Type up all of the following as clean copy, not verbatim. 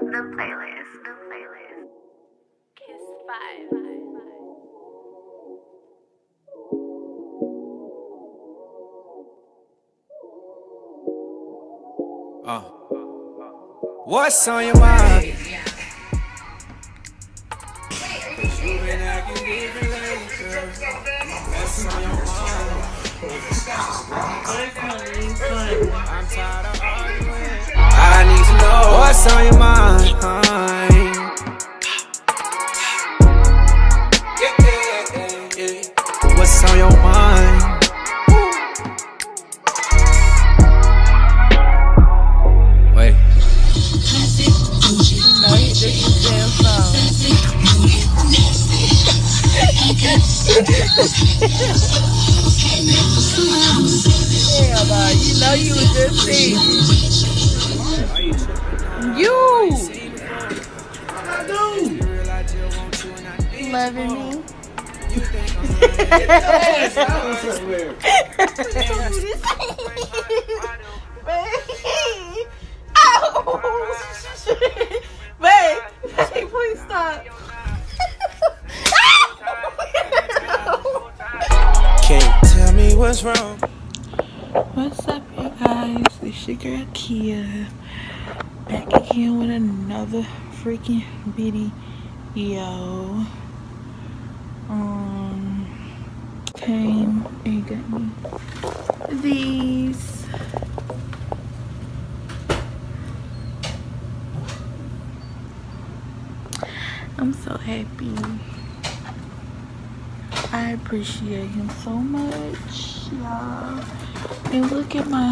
Kiss 5. What's on your mind? You've been acting different lately, girl. What's on your mind? I'm tired of arguing. I need to know what's on your mind. Yeah. What's on your mind? Wait. You know you was just singing. You loving me. Babe, please stop. Can't tell me what's wrong. What's up, you guys? It's your girl Kia, back again with another freaking video. Came and got me these. I'm so happy. I appreciate him so much, y'all. And look at my,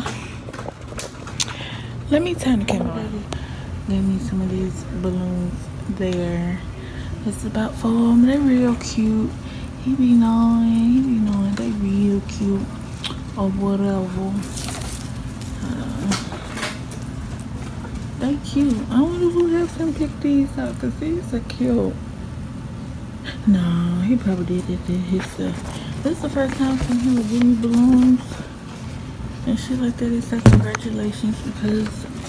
let me turn the camera on. Give me some of these balloons there. It's about 4 of them. They're real cute. He be knowing they real cute or whatever. They cute. I wonder who helped him pick these out, because these are cute. No, he probably did it himself. This is the first time from him to give me balloons and shit like that. It's like, congratulations, because it's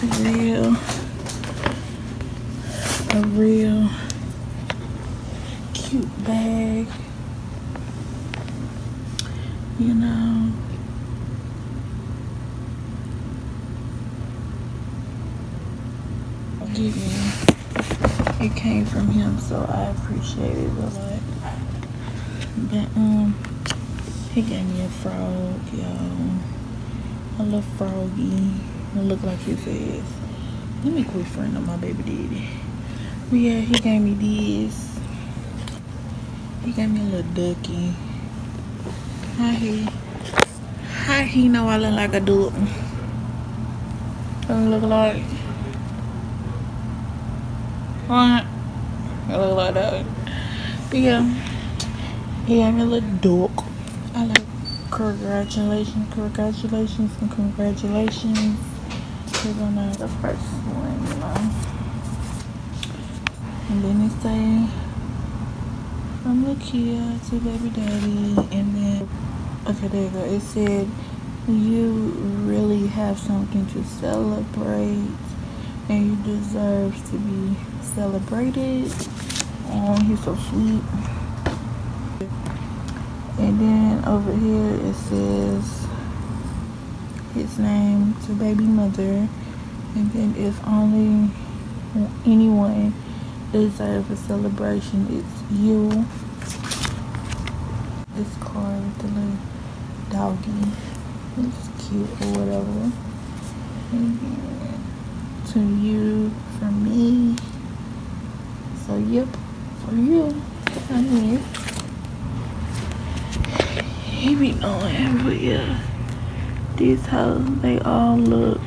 a real cute bag, you know. It came from him, so I appreciate it a lot. But he gave me a frog, y'all. A little froggy. It look like his ass. Let me quit friend on my baby daddy. But yeah, he gave me this. He gave me a little ducky. How he know I look like a duck? Don't look like what? I look like that. But yeah, he gave me a little duck. I like congratulations, and congratulations. We're gonna the first one, you know. And then it say, from Lakia to baby daddy. And then, okay, there you go. It said, you really have something to celebrate, and you deserve to be celebrated. Oh, he's so sweet. And then over here it says his name to baby mother. And then if only anyone deserves a celebration, it's you. This card with the little doggy. It's cute or whatever. And then to you, from me. So yep, for you. I mean, he be knowing, but yeah, these how they all look.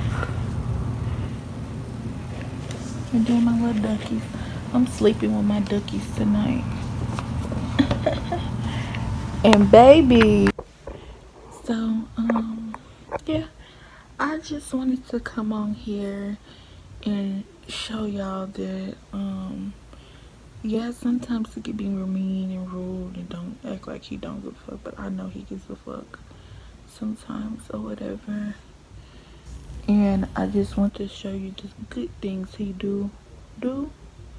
And then my little duckies. I'm sleeping with my duckies tonight. And baby. So, yeah, I just wanted to come on here and show y'all that, yeah, sometimes he could be mean and rude and don't act like he don't give a fuck, but I know he gives a fuck sometimes or whatever. And I just want to show you the good things he do do.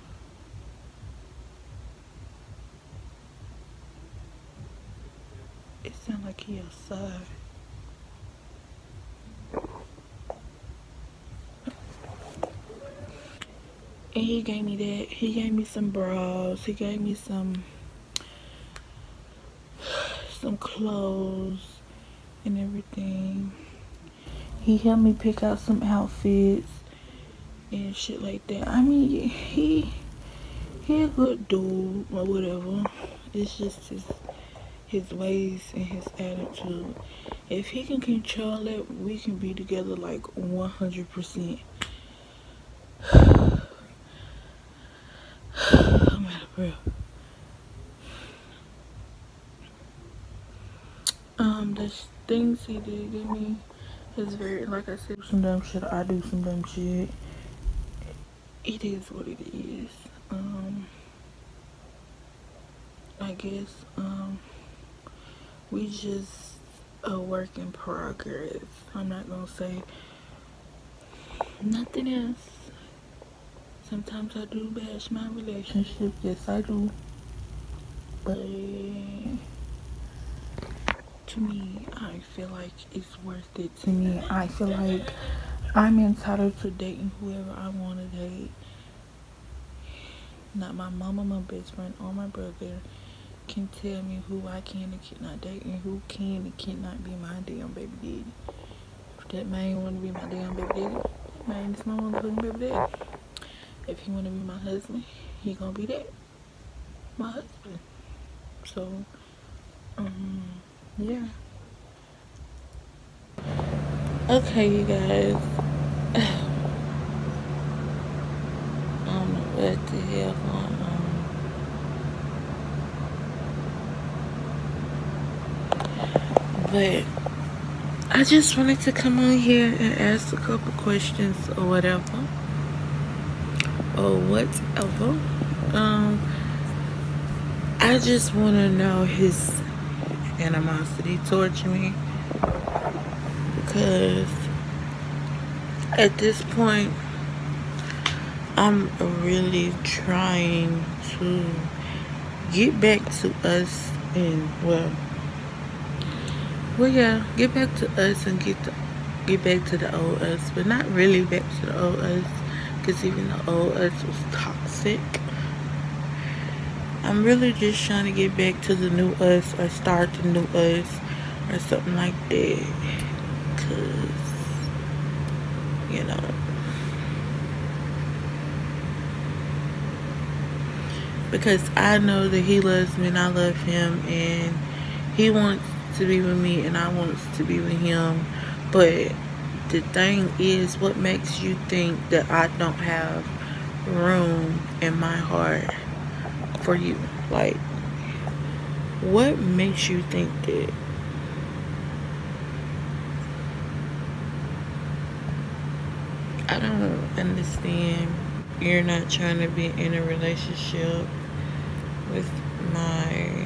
It sound like he outside. And he gave me that. He gave me some bras. He gave me some clothes and everything. He helped me pick out some outfits and shit like that. I mean, he a good dude or whatever. It's just his ways and his attitude. If he can control it, we can be together like 100%. I'm out of breath. The things he did give me is very, like I said, some dumb shit. I do some dumb shit. It is what it is. I guess, we just a work in progress. I'm not gonna say nothing else. Sometimes I do bash my relationship. Yes, I do. But to me, I feel like it's worth it. To me, I feel like I'm entitled to dating whoever I want to date. Not my mama, my best friend, or my brother can tell me who I can and cannot date and who can and cannot be my damn baby daddy. If that man want to be my damn baby daddy, man, this my motherfucking baby daddy. If he want to be my husband, he gonna be that. My husband. So, yeah. Okay, you guys. I don't know what the hell going on. But I just wanted to come on here and ask a couple questions or whatever. Or whatever. I just want to know his animosity towards me. Because at this point, I'm really trying to get back to us and get back to us and get back to the old us, but not really back to the old us, because even the old us was toxic. I'm really just trying to get back to the new us, or start the new us, or something like that, because, you know, because I know that he loves me and I love him, and he wants to be with me and I want to be with him. But the thing is, what makes you think that I don't have room in my heart for you? Like, what makes you think that? I don't understand. You're not trying to be in a relationship with my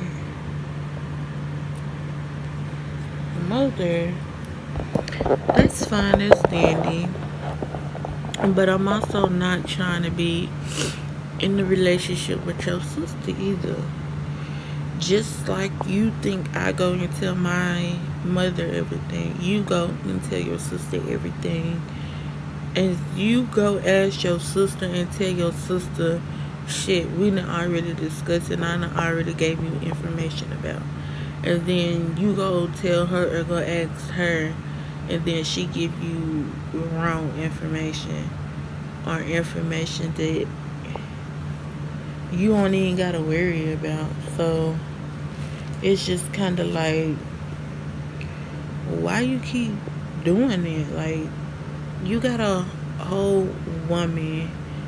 mother. That's fine, that's dandy. But I'm also not trying to be in a relationship with your sister either. Just like you think I go and tell my mother everything, you go and tell your sister everything. And you go ask your sister and tell your sister shit we done already discussed and I done already gave you information about. And then you go tell her or go ask her, and then she give you wrong information, or information that you don't even gotta worry about. So it's just kind of like, why you keep doing it? Like, you got a whole woman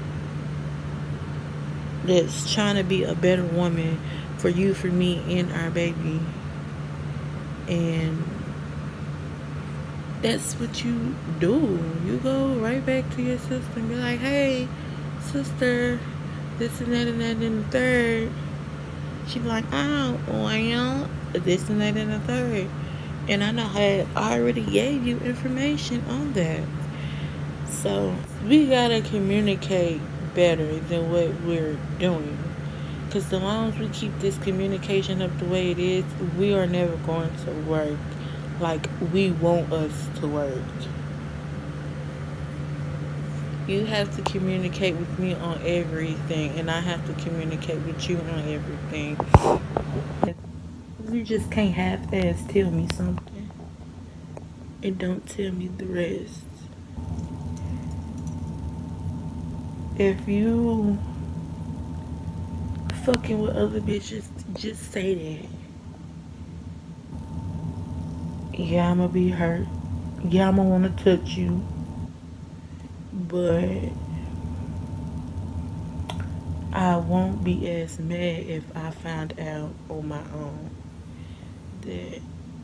that's trying to be a better woman for you, for me, and our baby. And that's what you do. You go right back to your sister and be like, hey, sister, this and that and that and the third. She be like, oh, well, this and that and the third. And I already gave you information on that. So we gotta communicate better than what we're doing. Because as long as we keep this communication up the way it is, we are never going to work like we want us to work. You have to communicate with me on everything, and I have to communicate with you on everything. You just can't half-ass tell me something and don't tell me the rest. If you fucking with other bitches, just say that. Yeah, I'ma be hurt. Yeah, I'ma wanna touch you. But I won't be as mad if I found out on my own that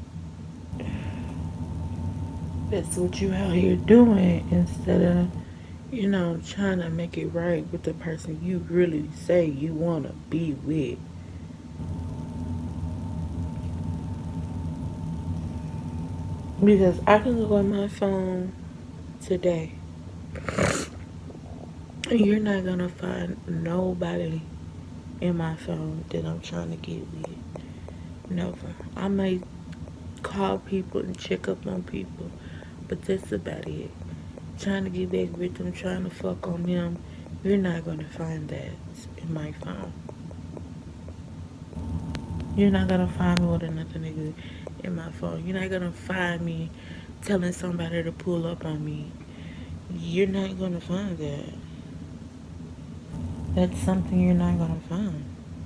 that's what you out here doing, instead of, trying to make it right with the person you really say you want to be with. Because I can look on my phone today and you're not going to find nobody in my phone that I'm trying to get with. Never. I may call people and check up on people, but that's about it. Trying to get back with them, trying to fuck on them, you're not going to find that in my phone. You're not going to find me with another nigga in my phone. You're not going to find me telling somebody to pull up on me. You're not going to find that. That's something you're not going to find.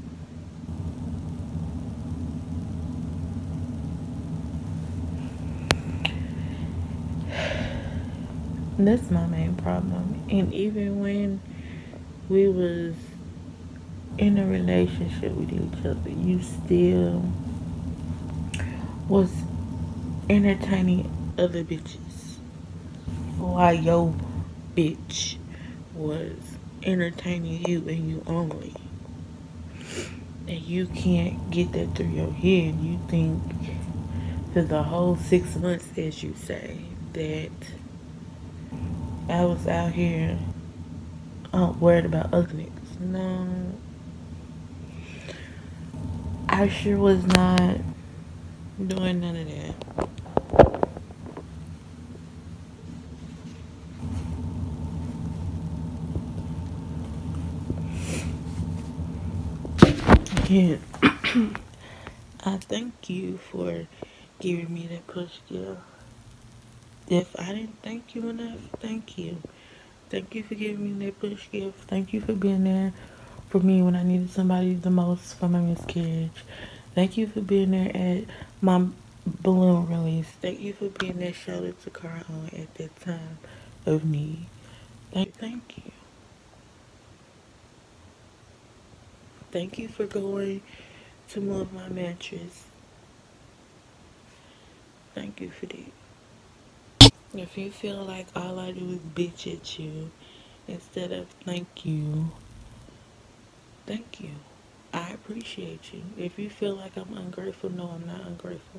That's my main problem. And even when we was in a relationship with each other, you still was entertaining other bitches while your bitch was entertaining you and you only. And you can't get that through your head. You think for the whole 6 months, as you say, that I was out here worried about other niggas. No, I sure was not doing none of that. Yeah. I thank you for giving me that push gift. If I didn't thank you enough, thank you. Thank you for giving me that push gift. Thank you for being there for me when I needed somebody the most for my miscarriage. Thank you for being there at my balloon release. Thank you for being that shoulder to cry on at that time of need. Thank you. Thank you for going to move my mattress. Thank you for that. If you feel like all I do is bitch at you instead of thank you, thank you. I appreciate you. If you feel like I'm ungrateful, no, I'm not ungrateful.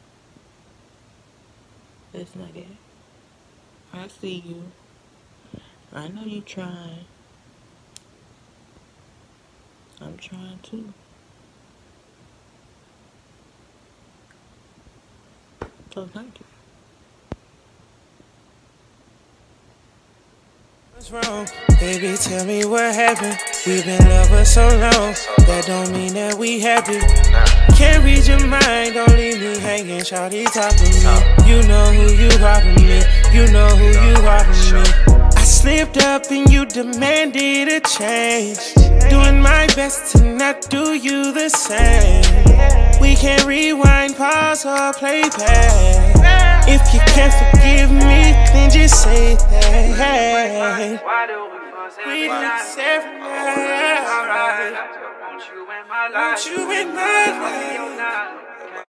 That's not it. I see you. I know you trying. I'm trying too. So thank you. What's wrong? Baby, tell me what happened. We've been lovers so long. That don't mean that we happy. Can't read your mind, don't leave me hanging. Shawty, talk to me. You know who you are to me. You know who you are to me. I slipped up and you demanded a change. Doing my best to not do you the same. We can't rewind, pause, or play back. If you can't forgive me, then just say that. Why do we fuss every night? Want you in my life.